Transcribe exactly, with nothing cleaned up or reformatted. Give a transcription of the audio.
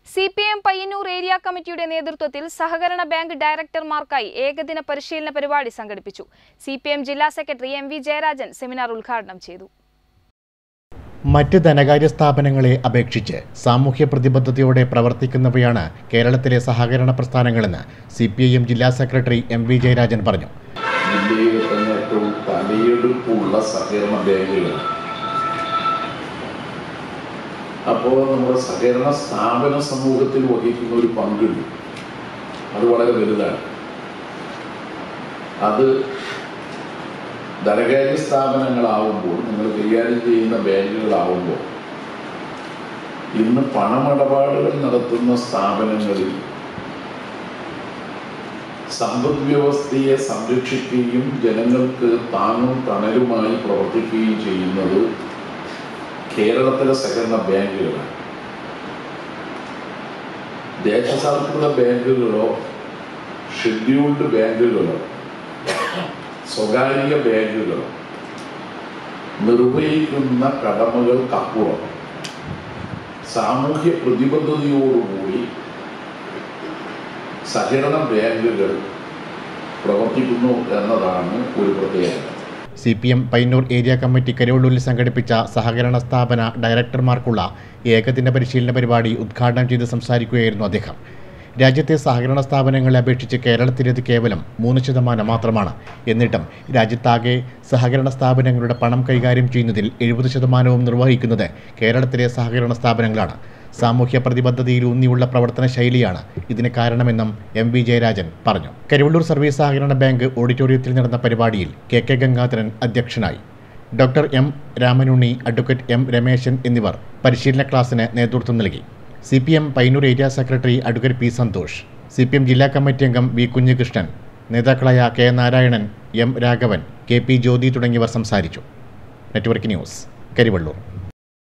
C P M Payyanur area കമ്മിറ്റിയുടെ നേതൃത്വത്തിൽ സഹകരണ ബാങ്ക് ഡയറക്ടർമാർക്കായി ഏകദിന പരിശീലന പരിപാടി സംഘടിപ്പിച്ചു. സി പി എം ജില്ലാ secretary M V Jayarajan seminar ഉദ്ഘാടനം ചെയ്തു. മറ്റ് ധനകാര്യ സ്ഥാപനങ്ങളെ അപേക്ഷിച്ച് സാമൂഹ്യ പ്രതിബദ്ധതയോടെ പ്രവർത്തിക്കുന്നവയാണ് കേരളത്തിലെ സഹകരണ പ്രസ്ഥാനങ്ങളെന്ന് സി പി ഐ എം ജില്ലാ സെക്രട്ടറി എം വി ജയരാജൻ പറഞ്ഞു. ജില്ലയിൽ തന്നെ ഏറ്റവും തലയെടുപ്പുള്ള സഹകരണ ബാങ്കുകളാണ്. അപ്പോൾ നമ്മുടെ സഹകരണ സ്ഥാപന സമൂഹത്തിൽ വഹിക്കുന്ന ഒരു പങ്കുണ്ട്, അത് വളരെ വലുതാണ്. അത് ധനകാര്യ സ്ഥാപനങ്ങളാവുമ്പോൾ, നിങ്ങൾ കൈകാര്യം ചെയ്യുന്ന ബാങ്കുകളാവുമ്പോൾ, ഇന്ന് പണമിടപാടുകൾ നടത്തുന്ന സ്ഥാപനങ്ങളിൽ സമ്പദ് വ്യവസ്ഥയെ സംരക്ഷിക്കുകയും ജനങ്ങൾക്ക് താങ്ങും തണലുമായി പ്രവർത്തിക്കുകയും ചെയ്യുന്നത് കേരളത്തിലെ സഹകരണ ബാങ്കുകളാണ്. ദേശസാൽകൃത ബാങ്കുകളോ ഷെഡ്യൂൾഡ് ബാങ്കുകളോ സ്വകാര്യ ബാങ്കുകളോ നിർവഹിക്കുന്ന കടമകൾക്കപ്പുറം സാമൂഹ്യ പ്രതിബദ്ധതയോടുകൂടി സഹകരണ ബാങ്കുകൾ പ്രവർത്തിക്കുന്നു എന്നതാണ് ഒരു പ്രത്യേകത. C P M Payyanur area committee കരുവള്ളൂരിൽ സംഘടിപ്പിച്ച സഹകരണ സ്ഥാപന ഡയറക്ടർമാർക്കുള്ള ഏകദിന പരിശീലന പരിപാടി ഉദ്ഘാടനം ചെയ്ത് സംസാരിക്കുകയായിരുന്നു അദ്ദേഹം. രാജ്യത്തെ സഹകരണ സ്ഥാപനങ്ങളെ അപേക്ഷിച്ച് കേരളത്തിലേത് കേവലം മൂന്ന് ശതമാനം മാത്രമാണ്. എന്നിട്ടും രാജ്യത്താകെ സഹകരണ സ്ഥാപനങ്ങളുടെ പണം കൈകാര്യം ചെയ്യുന്നതിൽ എഴുപത് ശതമാനവും നിർവഹിക്കുന്നത് കേരളത്തിലെ സഹകരണ സ്ഥാപനങ്ങളാണ്. സാമൂഹ്യ പ്രതിബദ്ധതയിലൂന്നിയുള്ള പ്രവർത്തന ശൈലിയാണ് ഇതിന് കാരണമെന്നും എം വി ജയരാജൻ പറഞ്ഞു. കരുവള്ളൂർ സർവീസ് സഹകരണ ബാങ്ക് ഓഡിറ്റോറിയത്തിൽ നടന്ന പരിപാടിയിൽ കെ കെ ഗംഗാധരൻ അധ്യക്ഷനായി. Doctor M Ramanunni, advocate M Rameshan എന്നിവർ പരിശീലന ക്ലാസ്സിന് നേതൃത്വം നൽകി. C P M Payyanur area secretary advocate P Santhosh, C P M ജില്ലാ കമ്മിറ്റി അംഗം വി കുഞ്ഞികൃഷ്ണൻ, നേതാക്കളായ K Narayanan, M Raghavan, K P Jyothi തുടങ്ങിയവർ സംസാരിച്ചു. Network news, Karivellur.